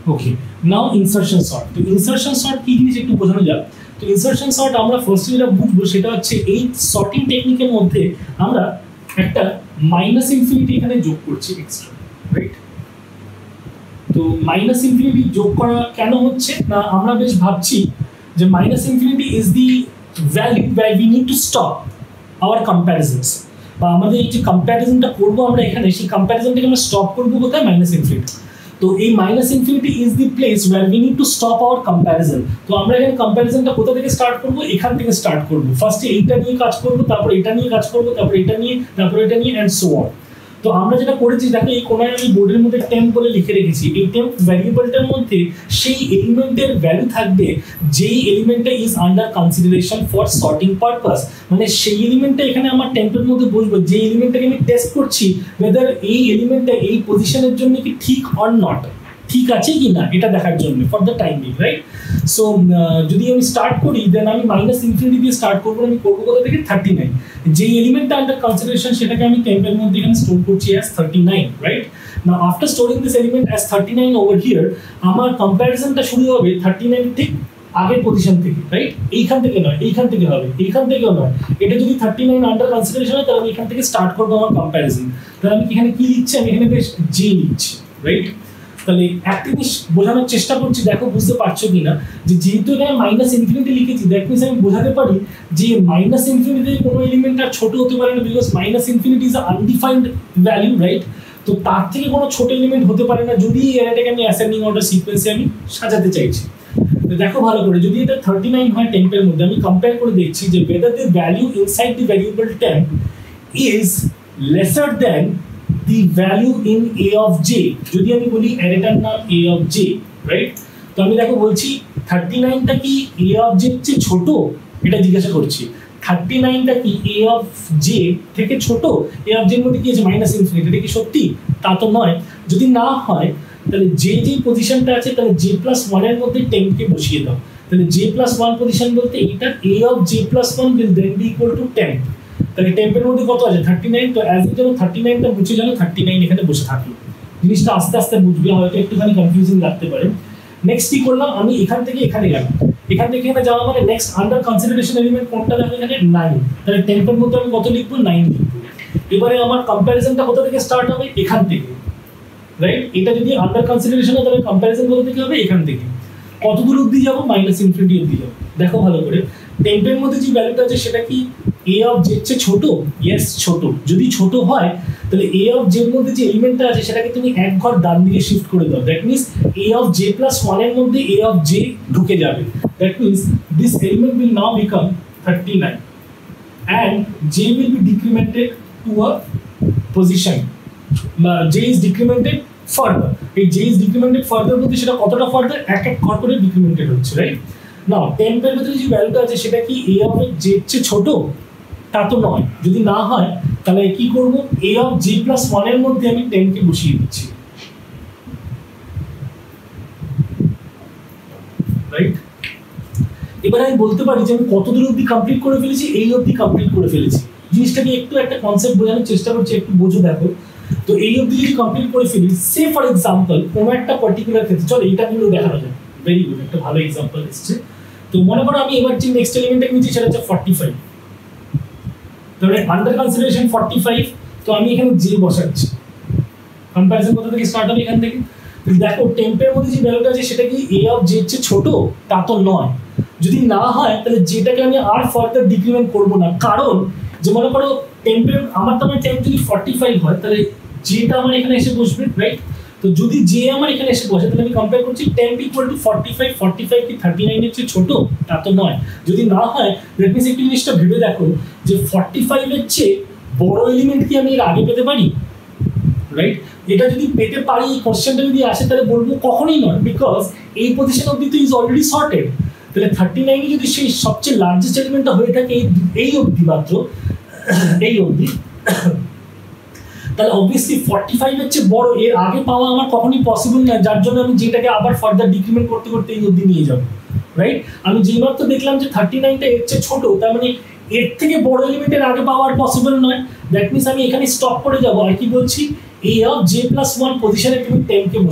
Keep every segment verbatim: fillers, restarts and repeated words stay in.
ওকে, now insertion sort. তো insertion sort কি জিনিস একটু বোঝানো যাক। তো ইনসারশন সর্ট আমরা ফার্স্টে যেটা বুঝবো সেটা হচ্ছে এই সর্টিং টেকনিকের মধ্যে আমরা একটা মাইনাস ইনফিনিটি এখানে যোগ করছি এক্সট্রা, রাইট? তো মাইনাস ইনফিনিটি যোগ করা কেন হচ্ছে না, আমরা বেশ ভাবছি যে minus infinity is the value where we need to stop our comparisons, বা আমাদের এই যে কম্প্যারিজনটা করবো আমরা এখানে, সেই কম্প্যারিজনটাকে আমরা স্টপ করবো কোথায়? Minus infinity. তো এই minus infinity is the place where we need to stop our comparison. তো আমরা এখানে কম্প্যারিজনটা কোথা থেকে স্টার্ট করবো? এখান থেকে স্টার্ট করবো। ফার্স্টে এইটা নিয়ে কাজ করবো, তারপর এটা নিয়ে কাজ করবো, তারপর এটা নিয়ে, তারপর এটা নিয়ে, অ্যান্ড সো অন। তো আমরা যেটা করেছি দেখো, এই কোনায় আমি বোর্ডের মধ্যে টেম্প বলে লিখে রেখেছি। এই টেম্প ভ্যারিয়েবলটার মধ্যে সেই এলিমেন্টের ভ্যালু থাকবে যেই এলিমেন্টটা is under consideration for sorting purpose. মানে সেই এলিমেন্টটা এখানে আমার টেম্পের মধ্যে বসবো, যে এলিমেন্টটাকে আমি টেস্ট করছি ওয়েদার এই এলিমেন্টটা এই পজিশনের জন্য কি ঠিক অর নট, ঠিক আছে কি না এটা দেখার জন্য, for the time being, right? So যদি আমি স্টার্ট করি দেন আমি মাইনাস ইনফিনিটি দিয়ে স্টার্ট করবো। আমি করবো কোথা থেকে? Thirty nine. যেই এলিমেন্টটা আন্ডার কনসিডারেশন সেটাকে আমি টেম্পের মধ্যে এখানে স্টোর করছি as thirty nine, right? Now after storing this element as thirty nine over here, আমার কম্প্যারিজনটা শুরু হবে থার্টি নাইন ঠিক আগের পজিশন থেকে, রাইট? এইখান থেকে নয়, এইখান থেকে হবে, এইখান থেকেও নয়। এটা যদি থার্টি নাইন আন্ডার কনসিডারেশন হয় তাহলে আমি এখান থেকে স্টার্ট করবো আমার কম্প্যারিজন। তাহলে আমি এখানে কি লিখছি? আমি এখানে বেশ জে লিখছি, রাইট? তাহলে একটা জিনিস বোঝানোর চেষ্টা করছি, দেখো বুঝতে পারছো কিনা, যে যেহেতু এখানে মাইনাস ইনফিনিটি লিখেছি, দ্যাট মিনস আমি বোঝাতে পারি যে মাইনাস ইনফিনিটি কোনো এলিমেন্ট আর ছোট হতে পারে না, because minus infinity is undefined value, right? তো তার থেকে কোনো ছোট এলিমেন্ট হতে পারে না যদি এটাকে আমি অ্যাসেন্ডিং অর্ডার সিকোয়েন্সে আমি সাজাতে চাইছি। তো দেখো ভালো করে, যদি এটা থার্টি নাইন হয় টেম্পের মধ্যে, আমি কম্পেয়ার করে দেখছি যে whether the value inside the variable temp is lesser than the value in a of j। যদি আমি বলি অ্যারেটার নাম a of j, রাইট? তো আমি দেখো বলছি থার্টি নাইনটা কি a of j এর চেয়ে ছোট, এটা জিজ্ঞাসা করছি। থার্টি নাইনটা কি a of j থেকে ছোট? a of j এর মধ্যে কি আছে? Minus infinity. এটা কি সত্যি? তা তো নয়। যদি না হয় তাহলে যে যে পজিশনটা আছে তাহলে j প্লাস ওয়ান এর মধ্যে টেনকে বসিয়ে দাও। তাহলে j প্লাস ওয়ান পজিশন বলতে এইটা a of j plus one will then be equal to ten. তাহলে টেম্পের মধ্যে কত আছে? Thirty nine. তো অ্যাজ এ যেন থার্টি নাইনটা মুছে যেন থার্টি নাইন এখানে বসে থাকলো। জিনিসটা আস্তে আস্তে বুঝবে, হয়তো একটুখানি কনফিউজিং লাগতে পারে। নেক্সট কি করলাম, আমি এখান থেকে এখানে গেলাম, এখান থেকে এখানে যাওয়া মানে নেক্সট আন্ডার কনসিডারেশন এলিমেন্ট কোনটা দেখো এখানে? নাইন। তাহলে টেম্পের মধ্যে আমি কত লিখবো? নাইন লিখবো। এবারে আমার কম্প্যারিজনটা কোথা থেকে স্টার্ট হবে? এখান থেকে, রাইট? এটা যদি আন্ডার কনসিডারেশন হয় তাহলে কম্প্যারিজন কোথা থেকে হবে? এখান থেকে। কত দূর অবধি যাবো? মাইনাস ইনফিনিটি অবধি যাবো। দেখো ভালো করে, টেম্পের মধ্যে যে ভ্যালুটা আছে সেটা কি a of j এর চেয়ে ছোট? ইয়েস, ছোট। যদি ছোট হয় তাহলে a of j এর মধ্যে যে এলিমেন্টটা আছে সেটাকে তুমি এক ঘর ডান দিকে শিফট করে দাও। That means a of j plus one এর মধ্যে a of j ঢুকে যাবে। That means this element will now become thirty nine and j will be decremented to a position. j is decremented further. এই j is decremented further বলতে সেটা কতটা further? এক এক ঘর করে ডিক্রিমেন্টেড হচ্ছে, রাইট? নাও টেম্পের ভিতরে যে ভ্যালুটা আছে সেটা কি a of j এর চেয়ে ছোট? তা তো নয়। যদি না হয় তাহলে কি করব? a of j plus one এর মধ্যে আমি টেনকে বসিয়ে দিচ্ছি, রাইট? এবার আমি বলতে পারি যে আমি কত দূর অবধি কমপ্লিট করে ফেলেছি? এই অবধি কমপ্লিট করে ফেলেছি। জিনিসটাকে একটু একটা কনসেপ্ট বোঝানোর চেষ্টা করছি, একটু বোঝো। দেখো তো এই অবধি যদি কমপ্লিট করে ফেলি, সে ফর এক্সাম্পল কোনো একটা পার্টিকুলার ক্ষেত্রে, চলো এইটা কিন্তু দেখানো যায়। ভেরি গুড, একটা ভালো এক্সাম্পল এসছে। তো মনে করো আমি এবার যে নেক্সট এলিমেন্টটাকে নিচ্ছি সেটা হচ্ছে ফর্টি ফাইভ। তাহলে আন্ডার কনসিডারেশন ফর্টি ফাইভ, তো আমি এখানে জে বসাচ্ছি। কম্প্যারিজন কোথা থেকে স্টার্ট হবে? এখান থেকে। দেখো টেম্পের মধ্যে যে ভ্যালুটা আছে সেটা কি a of j এর চেয়ে ছোট? তা তো নয়। যদি না হয় তাহলে যেটাকে আমি আর ফার্দার ডিক্রিমেন্ট করবো না, কারণ যে মনে করো টেম্পের আমার তো আমার টেম্প যদি ফর্টি ফাইভ হয় তাহলে যেটা আমার এখানে এসে বসবে, রাইট? তো যদি যে আমার এখানে এসে বসে তাহলে আমি কম্পেয়ার করছি temp equal to forty five. Forty five কি থার্টি নাইন এর চেয়ে ছোট? তা তো নয়। যদি না হয় দ্যাট মিনস একটু জিনিসটা ভেবে দেখো যে ফর্টি ফাইভ এর চেয়ে বড় এলিমেন্ট কি আমি এর আগে পেতে পারি, রাইট? এটা যদি পেতে পারি, কোশ্চেনটা যদি আসে তাহলে বলবো কখনোই নয়, বিকজ এই পজিশন অবধি তো ইজ অলরেডি সর্টেড। তাহলে থার্টি নাইনে যদি সেই সবচেয়ে লার্জেস্ট এলিমেন্টটা হয়ে থাকে এই অবধি মাত্র, এই অবধি, তাহলে অবভিয়াসলি ফর্টি ফাইভ এর চেয়ে বড় এর আগে পাওয়া আমার কখনোই পসিবল নয়, যার জন্য আমি যেটাকে আবার ফার্দার ডিক্রিমেন্ট করতে করতে এই অবধি নিয়ে যাবো, রাইট? আমি যেই মাত্র দেখলাম যে থার্টি নাইনটা এর চেয়ে ছোট, তার মানে এর থেকে বড় এলিমেন্টের আগে পাওয়ার পসিবল নয়। দ্যাট মিনস আমি এখানে স্টপ করে যাবো। আর কি বলছি? a of j plus one পজিশনে তুমি টেনকে বসিয়ে দাও।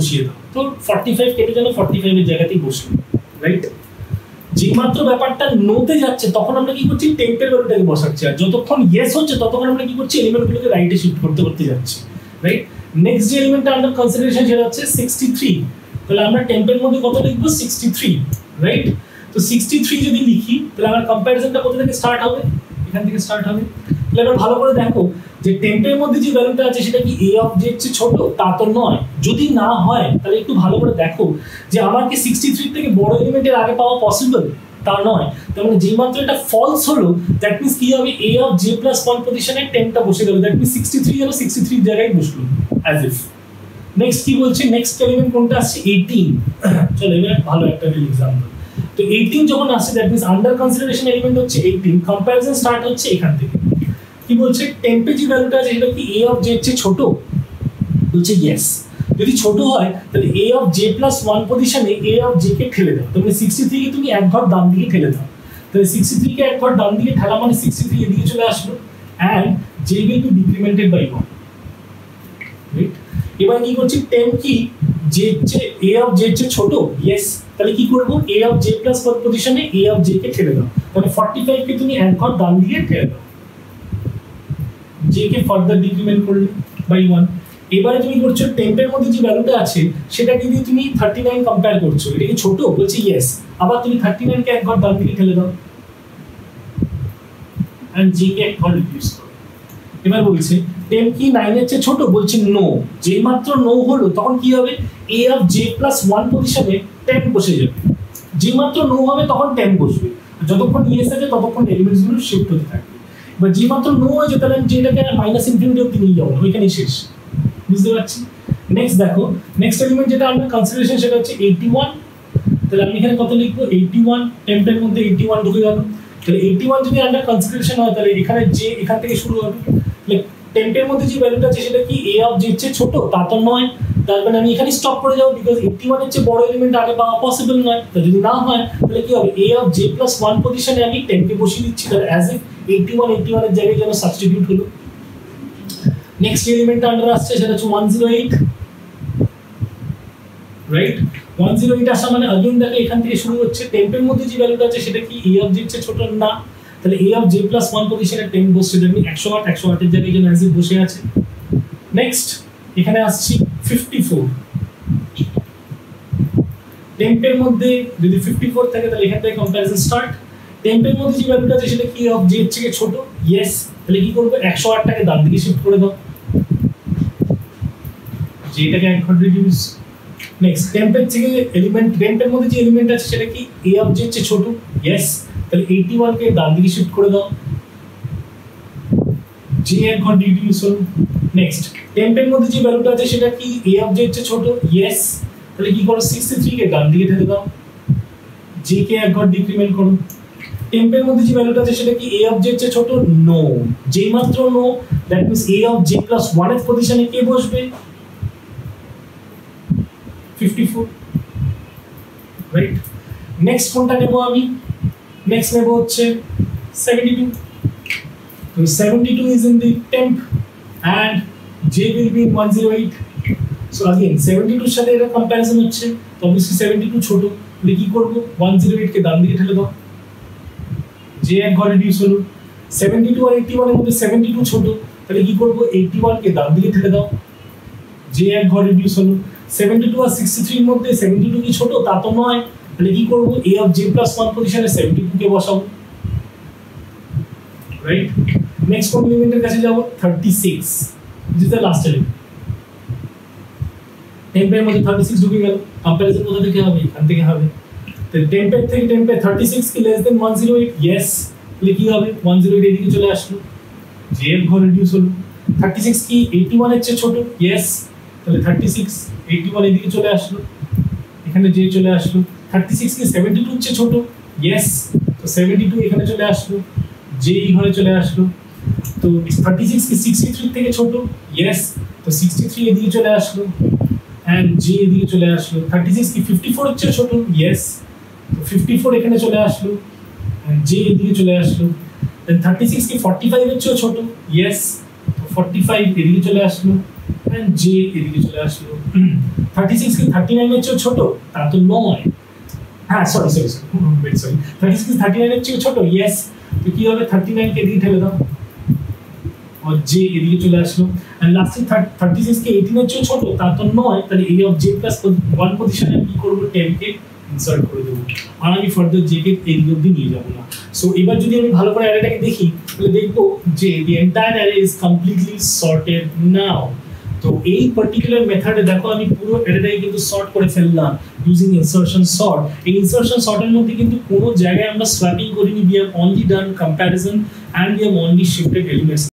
তো ফর্টি ফাইভ কেটে যেন ফর্টি ফাইভের জায়গাতেই বসলো, রাইট? যে মাত্র ব্যাপারটা নোতে যাচ্ছে তখন আমরা কি করছি, টেম্পের ভ্যালুটাকে বসাচ্ছি, আর যতক্ষণ ইয়েস হচ্ছে ততক্ষণ আমরা কি করছি, এলিমেন্টগুলোকে রাইটে শিফট করতে করতে যাচ্ছি, রাইট? নেক্সট যে এলিমেন্টটা আন্ডার কনসিডারেশন সেটা হচ্ছে সিক্সটি থ্রি। তাহলে আমরা টেম্পের মধ্যে কত লিখবো, সিক্সটি থ্রি, রাইট? তো সিক্সটি থ্রি যদি লিখি তাহলে আমার কম্প্যারিজনটা কোথা থেকে স্টার্ট হবে, এখান থেকে স্টার্ট হবে। তাহলে এবার ভালো করে দেখো যে টেম্পের মধ্যে যে ভ্যালুটা আছে সেটা কি এ অফ জেড চেয়ে ছোট, তা তো নয়। যদি না হয় তাহলে একটু ভালো করে দেখো যে আমার কি সিক্সটি থ্রি থেকে বড় এলিমেন্টের আগে পাওয়া পসিবল, তা নয়। তার মানে যেই মাত্র এটা ফলস হলো দ্যাট মিন্স কি হবে, a of j plus one পজিশনে টেনটা বসে গেল, দ্যাট মিন্স সিক্সটি থ্রি যেন সিক্সটি থ্রি জায়গায় বসলো অ্যাজ ইফ। নেক্সট কি বলছে, নেক্সট এলিমেন্ট কোনটা আসছে, এইটিন। চলো এবার ভালো একটা এক্সাম্পল। তো এইটিন যখন আসছে that means under consideration element হচ্ছে এইটিন, কম্প্যারিজন স্টার্ট হচ্ছে এখান থেকে। কি বলছে, টেম্পে যে ভ্যালুটা আছে সেটা কি এ অফ জে এর চেয়ে ছোট, বলছে ইয়েস। যদি ছোট হয় তাহলে a of j plus one পজিশনে এ অফ জে কে ঠেলে দাও, তাহলে সিক্সটি থ্রি কে তুমি এক ঘর ডান দিকে ঠেলে দাও। তাহলে সিক্সটি থ্রি কে এক ঘর ডান দিকে ঠেলা মানে সিক্সটি থ্রি এদিকে চলে আসলো, and j will be decremented by one, right? এবার কি করছি, টেম্প কি জে চেয়ে এ অফ জে চেয়ে ছোট, ইয়েস। তাহলে কি করবো, a of j plus one পজিশনে এ অফ জে কে ঠেলে দাও, তাহলে ফর্টি ফাইভ কে তুমি এক ঘর ডান দিকে ঠেলে দাও, জে কে ফার্দার ডিক্রিমেন্ট করলে বাই ওয়ান। এবারে তুমি করছো টেম্পের মধ্যে যে ভ্যালুটা আছে সেটাকে দিয়ে তুমি থার্টি নাইন কম্পেয়ার করছো, এটা কি ছোট, বলছে ইয়েস। আবার তুমি থার্টি নাইন কে এক ঘর ডান দিকে ঠেলে দাও, এন্ড জি কে এক ঘর রিডিউস করো। এবার বলছে টেম্প কি নাইন এর চেয়ে ছোট, বলছে নো। যে মাত্র নো হলো তখন কি হবে, a of j plus one পজিশনে টেম্প বসে যাবে। যে মাত্র নো হবে তখন টেম্প বসবে, যতক্ষণ ইয়েস আছে ততক্ষণ এলিমেন্টস গুলো শিফট হতে থাকবে। এবার যে মাত্র নো হয়ে যেতে তাহলে যেটাকে মাইনাস ইনফিনিটি অব্দি নিয়ে যাবো, ওইখানেই শেষ, বুঝতে পারছি? নেক্সট দেখো, নেক্সট এলিমেন্ট যেটা আমরা কনসিডারেশন সেটা হচ্ছে এইটি ওয়ান। তাহলে আমি এখানে কত লিখবো, এইটি ওয়ান, টেম্পের মধ্যে এইটি ওয়ান ঢুকে গেল। তাহলে এইটি ওয়ান যদি আন্ডার কনসিডারেশন হয় তাহলে এখানে যে এখান থেকে শুরু হবে। টেম্পের মধ্যে যে ভ্যালুটা আছে সেটা কি এ অফ জে চেয়ে ছোট, তা তো নয়। তার মানে আমি এখানে স্টপ করে যাবো, বিকজ এইটি ওয়ান এর চেয়ে বড় এলিমেন্ট আগে পাওয়া পসিবল নয়। তো যদি না হয় তাহলে কি হবে, a of j plus one পজিশনে আমি টেম্পকে বসিয়ে দিচ্ছি, তাহলে as if eighty one eighty one এর জায়গায় যেন সাবস্টিটিউট হলো। নেক্সট এলিমেন্ট আন্ডার আসছে সেটা হচ্ছে one zero eight, right? One zero eight আসা মানে अगेन দেখো এখান থেকে শুরু হচ্ছে, টেম্পের মধ্যে যে ভ্যালুটা আছে সেটা কি এ অফ জে এর চেয়ে ছোট না, তাহলে a of j plus one পজিশনে টেম্প বসছে, দেখুন একশো আট একশো আট এর জায়গায় যেন অ্যাজ ইফ বসে আছে। নেক্সট এখানে আসছি ফিফটি ফোর, টেম্পের মধ্যে যদি ফিফটি ফোর থাকে তাহলে এখান থেকে কম্প্যারিজন স্টার্ট। টেম্পের মধ্যে যে ভ্যালুটা আছে সেটা কি অফ জে এর থেকে ছোট, ইয়েস। তাহলে কি করবে, একশো আট টাকে ডান দিকে শিফট করে দাও, যেটাকে এক ঘর রিডিউস। নেক্সট টেম্পের থেকে এলিমেন্ট, টেম্পের মধ্যে যে এলিমেন্ট আছে সেটা কি এ অফ জে এর চেয়ে ছোট, ইয়েস। তাহলে এইটি ওয়ান কে ডান দিকে শিফট করে দাও, যে এক ঘর রিডিউস হলো। নেক্সট টেম্পের মধ্যে যে ভ্যালুটা আছে সেটা কি এ অফ জে এর চেয়ে ছোট, ইয়েস। তাহলে কি করো, সিক্সটি থ্রি কে ডান দিকে ঠেলে দাও, জে কে এক ঘর ডিক্রিমেন্ট করো। টেম্পের মধ্যে যে ভ্যালুটা আছে সেটা কি এ অফ জে এর চেয়ে ছোট, নো। যেই মাত্র no that means a of j plus one এর পজিশনে কে বসবে, ফিফটি ফোর, রাইট? নেক্সট কোনটা নেব আমি, নেক্সট নেব হচ্ছে সেভেন্টি টু। তো seventy two is in the temp and j will be in one oh eight. So again seventy two এর সাথে এটা কম্পারিজন হচ্ছে, তো obviously সেভেন্টি টু ছোট, তাহলে কি করব, one oh eight কে ডান দিকে ঠেলে দাও, j এক ঘর রিডিউস হলো। সেভেন্টি টু আর এইটি ওয়ান এর মধ্যে সেভেন্টি টু ছোট, তাহলে কি করব, এইটি ওয়ান কে ডান দিকে ঠেলে দাও, j এক ঘর রিডিউস হলো। সেভেন্টি টু আর সিক্সটি থ্রি এর মধ্যে সেভেন্টি টু কি ছোট, তা তো নয়। তাহলে কি করব, a of j plus one পজিশনে সেভেন্টি টু কে বসাবো, রাইট? নেক্সট কোন এলিমেন্টের কাছে যাব, thirty six, which is the last element. টেম্পের মধ্যে থার্টি সিক্স ঢুকে গেল, কম্পারিজন কোথা থেকে হবে, এখান থেকে হবে। তো টেম্পের থেকে টেম্পে থার্টি সিক্স কি less than one zero eight, yes. তাহলে কি হবে, ওয়ান জিরো এইট এদিকে চলে আসলো, j এর ঘর রিডিউস হলো। থার্টি সিক্স কি এইটি ওয়ান এর চেয়ে ছোট, ইয়েস। তাহলে থার্টি সিক্স এইটি ওয়ান এদিকে চলে আসলো, এখানে j চলে আসলো। থার্টি সিক্স কি সেভেন্টি টু এর চেয়ে ছোট, ইয়েস। তো সেভেন্টি টু এখানে চলে আসলো, j এই ঘরে চলে আসলো। তো থার্টি সিক্স কি সিক্সটি থ্রি থেকে ছোট, ইয়েস। তো সিক্সটি থ্রি এদিকে চলে আসলো, এন্ড j এদিকে চলে আসলো। থার্টি সিক্স কি ফিফটি ফোর এর চেয়ে ছোট, ইয়েস। তো ফিফটি ফোর এখানে চলে আসলো, এন্ড j এদিকে চলে আসলো। দেন থার্টি সিক্স কি ফর্টি ফাইভ এর চেয়ে ছোট, ইয়েস। তো ফর্টি ফাইভ এদিকে চলে আসলো, and j এদিকে চলে আসলো থার্টি সিক্স কি থার্টি নাইন এর চেয়ে ছোট তা তো নয় হ্যাঁ sorry sorry sorry sorry thirty six thirty nine এর চেয়ে ছোট ইয়েস তো কি হবে থার্টি নাইন কে এদিকে ঠেলে দাও और j এদিকে চলে আসলো and লাস্টে থার্টি সিক্স কে এইটিন এর চেয়ে ছোট তা তো নয় তাহলে a of j plus one পজিশনে কি করব টেন কে ইনসার্ট করে দেব আর আমি ফার্দার j কে এদিকে অবধি নিয়ে যাব না সো এবার যদি আমি ভালো করে অ্যারেটাকে দেখি তাহলে দেখব যে the entire array is completely sorted now তো এই পার্টিকুলার মেথডে দেখো আমি পুরো অ্যারেটাকে কিন্তু সর্ট করে ফেললাম ইউজিং ইনসারশন সর্ট এই ইনসারশন সর্টের মধ্যে কিন্তু কোনো জায়গায় আমরা সোয়াপিং করিনি we have only done comparison and we have only shifted elements